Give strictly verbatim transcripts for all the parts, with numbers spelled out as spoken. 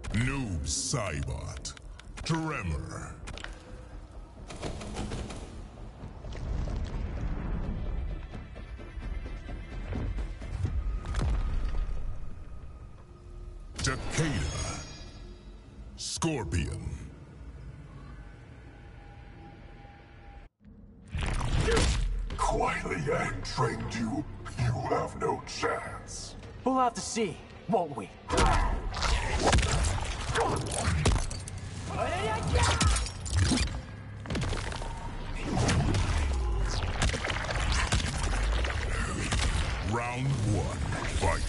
Noob Saibot. Tremor. Takeda. Scorpion. Kuai Liang trained you. You have no chance. We'll have to see, won't we? Round one, fight.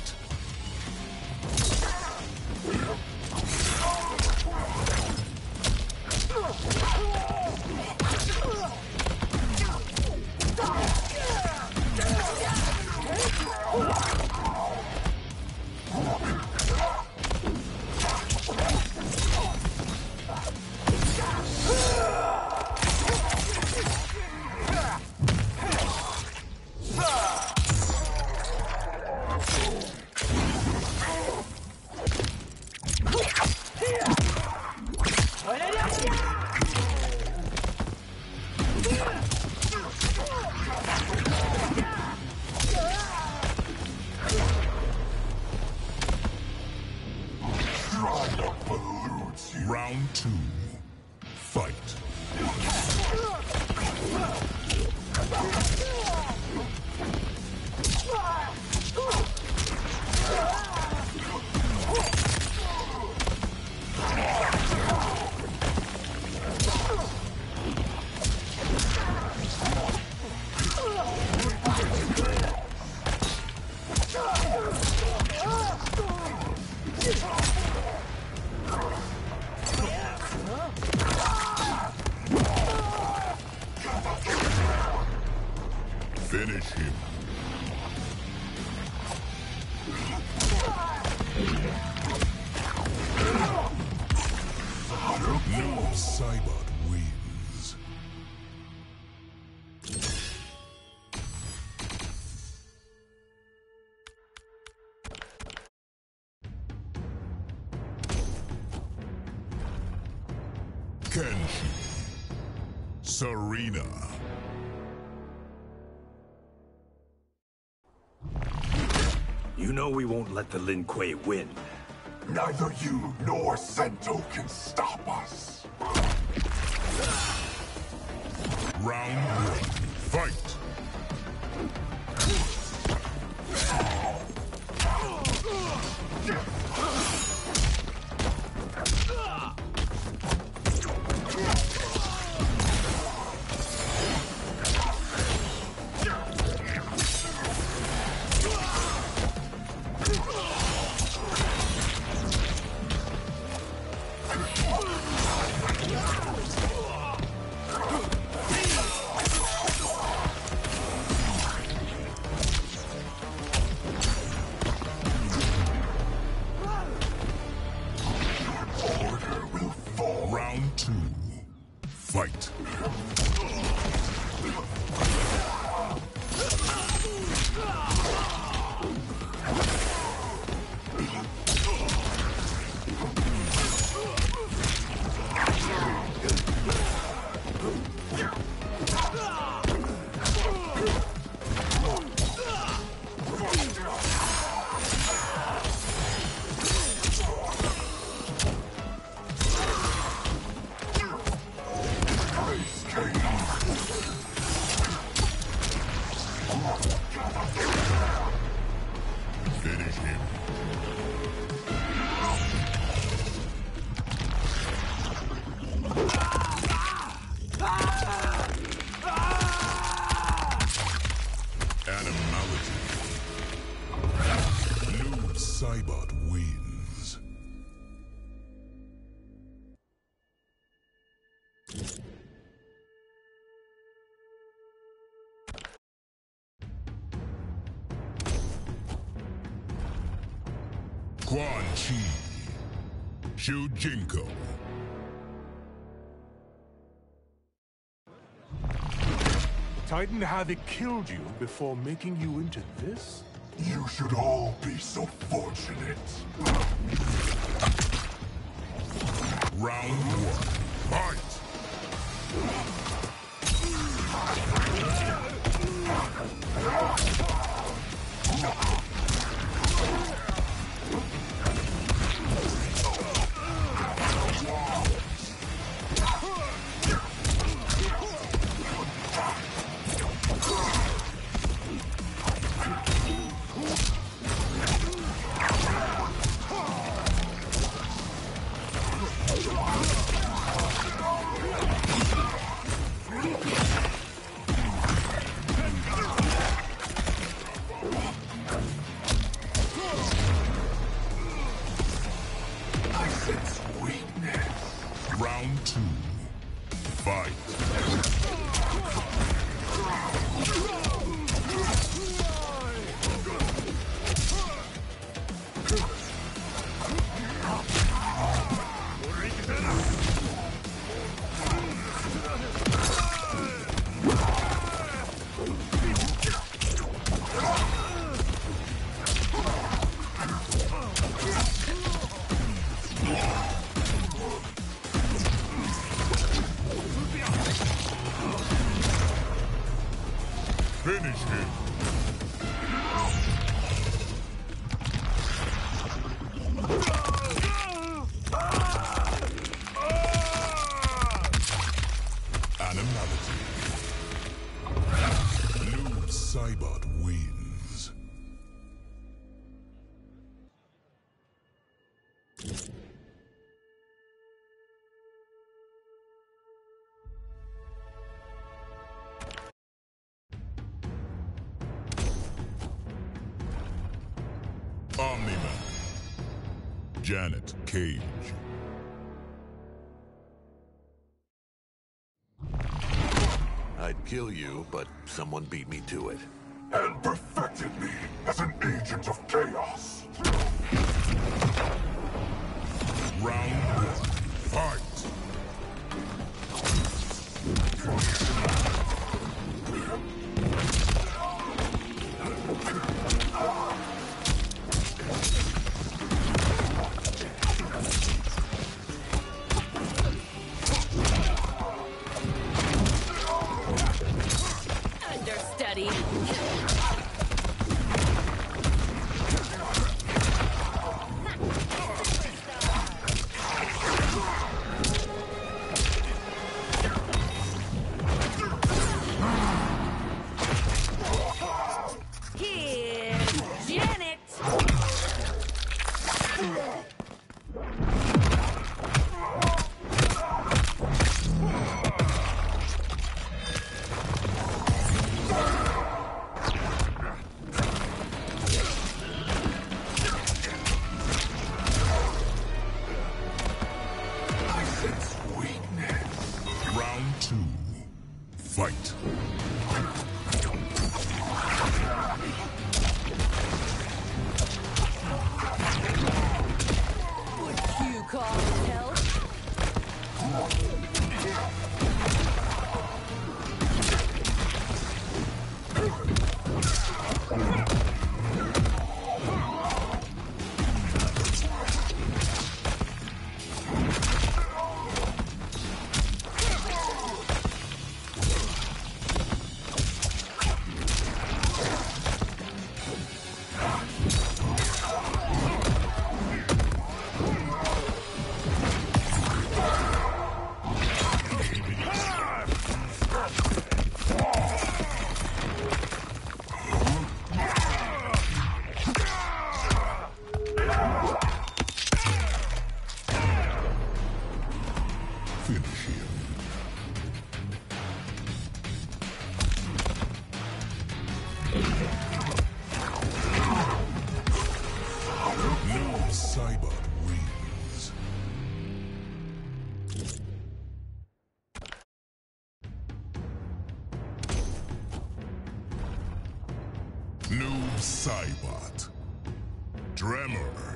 Round two, fight. Finish him. Noob Saibot wins. Kenshi. Serena. You know we won't let the Lin Kuei win. Neither you nor Sento can stop us. Round one, fight. Round two, fight. Finish him. Animality. Noob Saibot wins. Quan Chi. Shujinko. Titan Havoc killed you before making you into this? You should all be so fortunate. its weakness. Round two. Fight. Finish him. Animality. Noob Saibot wins. Omni-Man. Janet Cage. I'd kill you, but someone beat me to it. And perfected me as an agent of chaos. Round one. Fight. Understudy. Here's Janet. Its weakness. Round two. Fight. You call help? Finish him. Noob Saibot wins. Noob Saibot. Tremor.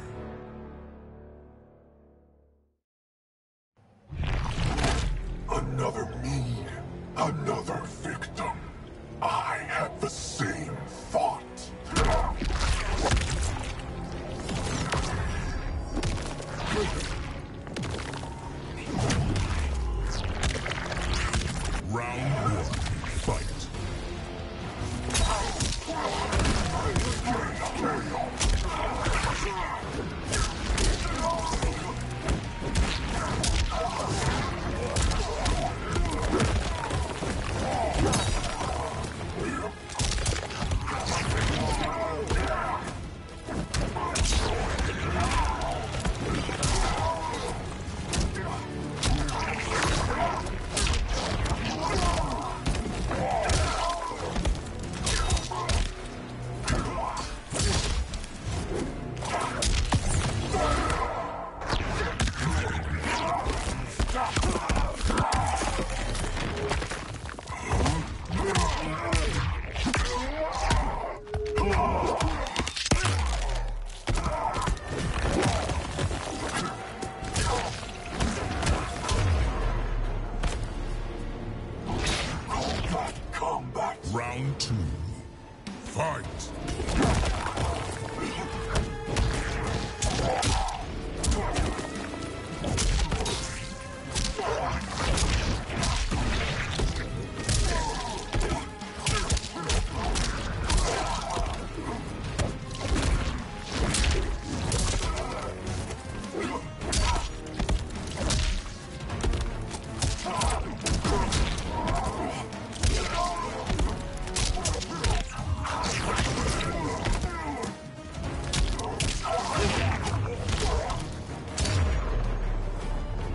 Another me, another victim. I had the same thought. Round one. Fight.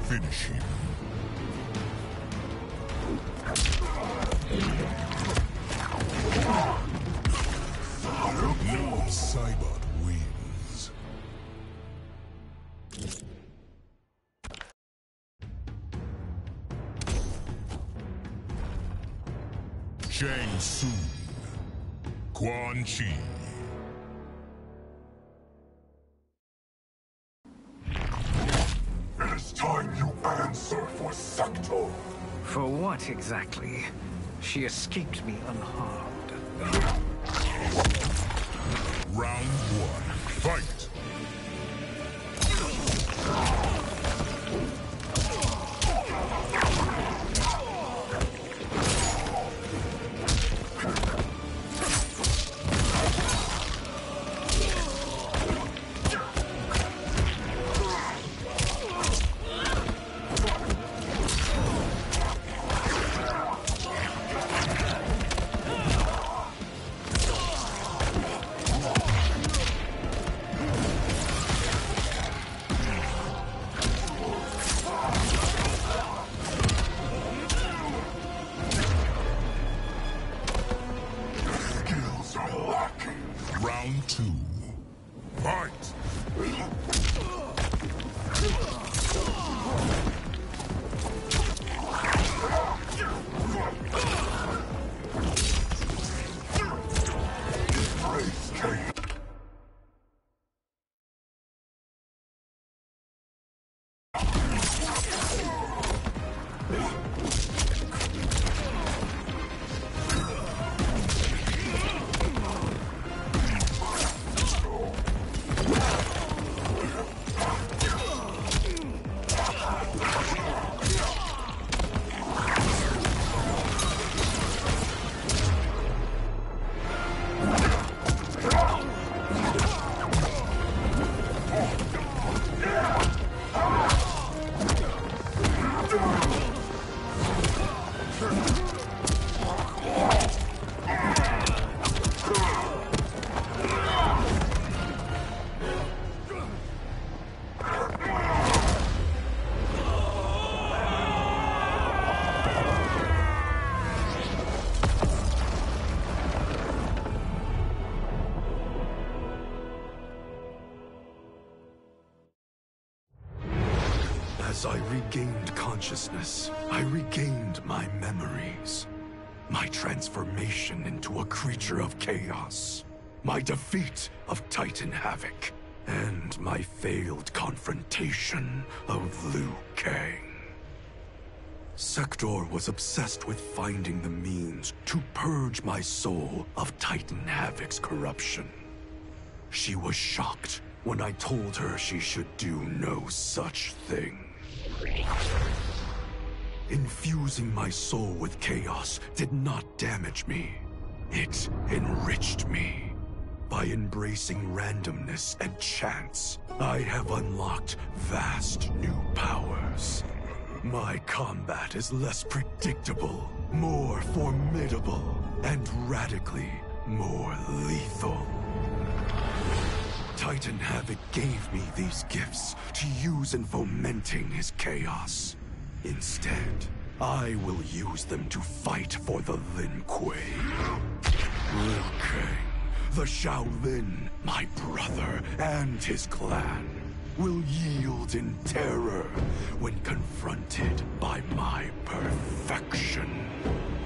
Finish him. Noob Saibot wins. Shang Tsung. Quan Chi. It is time you answer for Sector. For what exactly? She escaped me unharmed. Round one. Fight! Round two. Fight! As I regained consciousness, I regained my memories. My transformation into a creature of chaos. My defeat of Titan Havoc. And my failed confrontation of Liu Kang. Sector was obsessed with finding the means to purge my soul of Titan Havoc's corruption. She was shocked when I told her she should do no such thing. Infusing my soul with chaos did not damage me. It enriched me. By embracing randomness and chance, I have unlocked vast new powers. My combat is less predictable, more formidable, and radically more lethal. Titan Havoc gave me these gifts to use in fomenting his chaos. Instead, I will use them to fight for the Lin Kuei. Liu Kang, the Shaolin, my brother, and his clan, will yield in terror when confronted by my perfection.